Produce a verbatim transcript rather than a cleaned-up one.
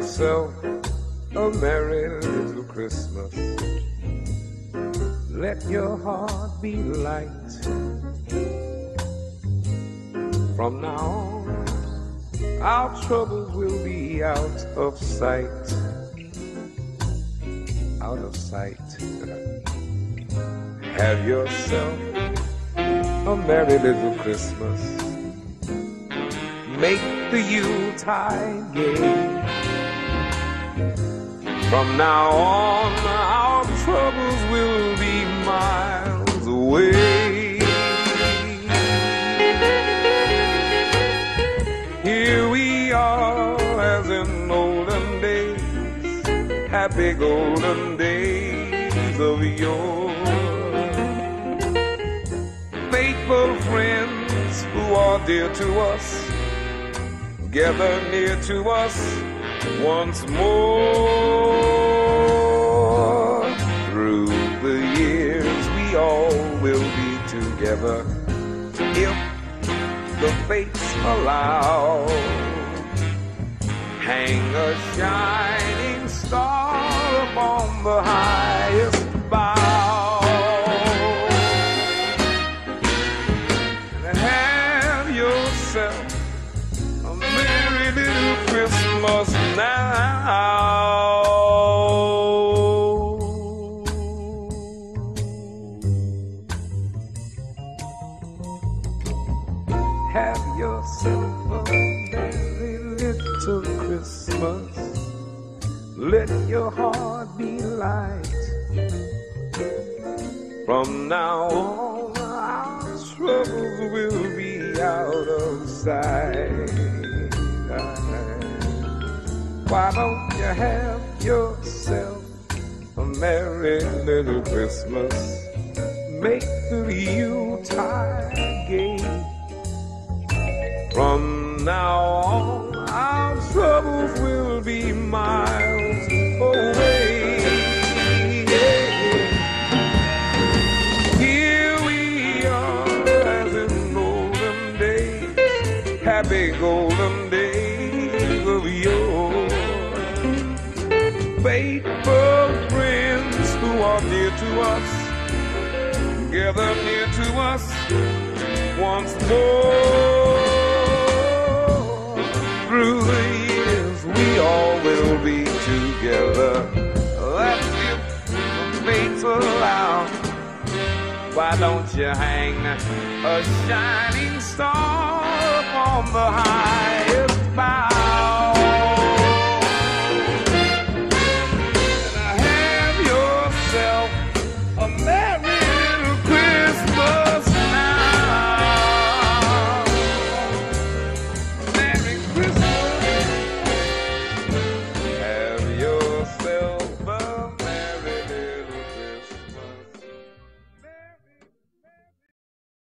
yourself a merry little Christmas. Let your heart be light. From now on, our troubles will be out of sight. Out of sight. Have yourself a merry little Christmas. Make the Yuletide gay. From now on, our troubles will be miles away. Here we are as in olden days, happy golden days of yore. Faithful friends who are dear to us, gather near to us once more. Through the years we all will be together, if the fates allow. Hang a shining star upon the highest bough, and have yourself a merry little Christmas now. Have yourself a merry little Christmas. Let your heart be light. From now on, our troubles will be out of sight. Why don't you have yourself a merry little Christmas? Make the Yuletide gay. From now on, our troubles will be miles away. Here we are as in olden days, happy golden days of yore. Faithful friends who are dear to us, gather near to us once more. Through the years we all will be together. That's if the fates allow. Why don't you hang a shining star upon the high